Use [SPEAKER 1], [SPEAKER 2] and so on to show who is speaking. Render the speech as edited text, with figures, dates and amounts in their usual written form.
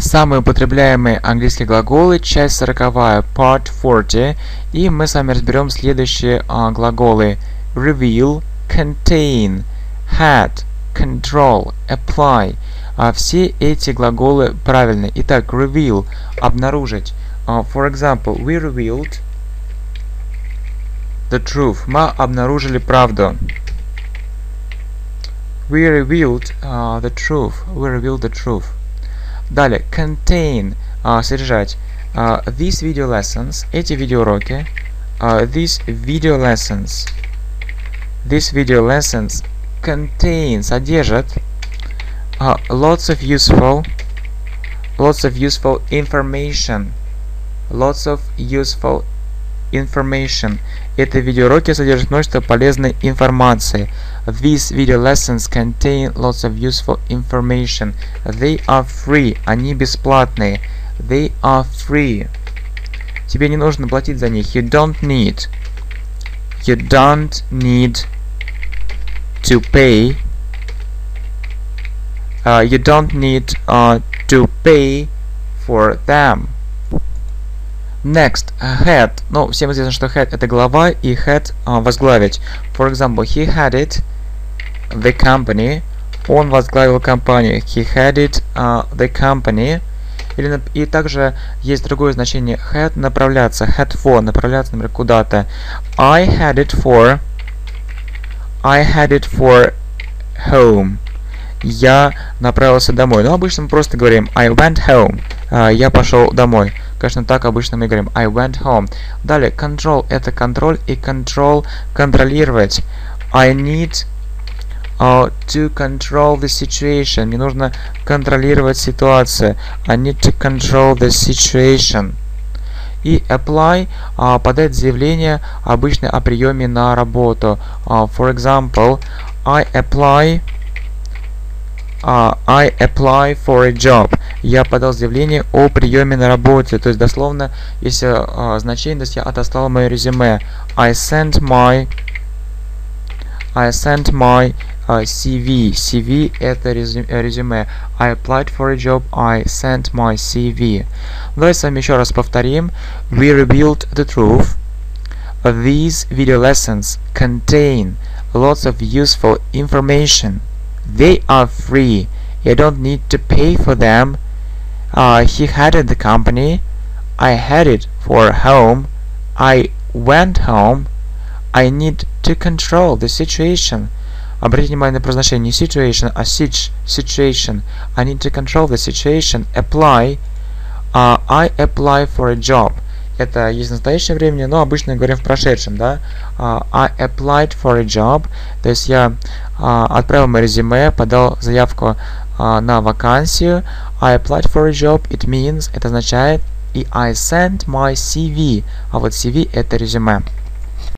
[SPEAKER 1] Самые употребляемые английские глаголы, часть 40, part 40, и мы с вами разберем следующие глаголы: reveal, contain, had, control, apply. Все эти глаголы правильны. Итак, reveal – обнаружить. For example, we revealed the truth. Мы обнаружили правду. We revealed the truth. We revealed the truth. Далее, contain – содержать. These video lessons – эти видеоуроки. These video lessons contain – содержат. Lots of useful information. Lots of useful information. Эти видеоуроки содержат множество полезной информации. These video lessons contain lots of useful information. They are free. Они бесплатные. They are free. Тебе не нужно платить за них. You don't need to pay. You don't need to pay for them. Next, head. Ну, всем известно, что head это глава и head возглавить. For example, he headed the company. Он возглавил компанию. He headed the company. И также есть другое значение head направляться. Head for направляться, например, куда-то. I headed for home. Я направился домой. Но обычно мы просто говорим I went home. Я пошел домой. Конечно, так обычно мы говорим I went home. Далее, control – это контроль, и control – контролировать. I need to control the situation. Мне нужно контролировать ситуацию. I need to control the situation. И apply – подать заявление обычно о приеме на работу. For example, I apply for a job. Я подал заявление о приеме на работе. То есть, дословно, если значение, то есть я отослал мое резюме. I sent my CV. CV это резюме. I applied for a job. I sent my CV. Давайте с вами еще раз повторим. We revealed the truth. These video lessons contain lots of useful information. They are free. You don't need to pay for them. He headed the company. I headed for home. I went home. I need to control the situation. Обратите внимание на произношение не situation, а situation. I need to control the situation. Apply. I apply for a job. Это есть в настоящем времени, но обычно говорим в прошедшем, да? I applied for a job. То есть я отправил мое резюме, подал заявку на вакансию. I applied for a job. It means, это означает, и I sent my CV. А вот CV это резюме.